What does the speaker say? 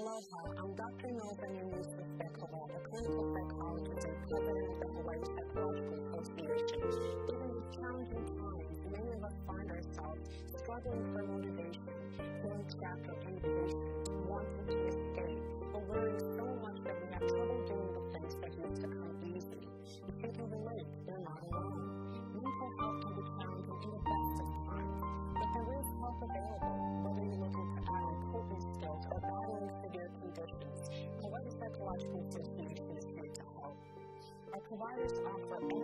Aloha, I'm Dr. Melvin Yusuf-Bekola, a clinical psychologist and president of the Hawaiʻi Psychological Association. During these challenging times, many of us find ourselves struggling for motivation, feeling trapped or impatient, wanting to escape, or worrying so much that we have trouble doing the things that used to come easily. If you can relate, you're not alone. Mental health can be challenging in the best of times, but there is help available, whether you're looking to iron coping skills or battling severe conditions. The Hawaiʻi Psychological Association is here to help. Our providers offer